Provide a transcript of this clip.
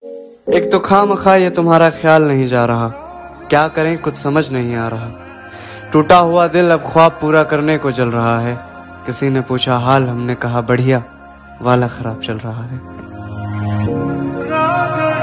एक तो खामखा ये तुम्हारा ख्याल नहीं जा रहा, क्या करें कुछ समझ नहीं आ रहा। टूटा हुआ दिल अब ख्वाब पूरा करने को जल रहा है। किसी ने पूछा हाल, हमने कहा बढ़िया, वाला खराब चल रहा है।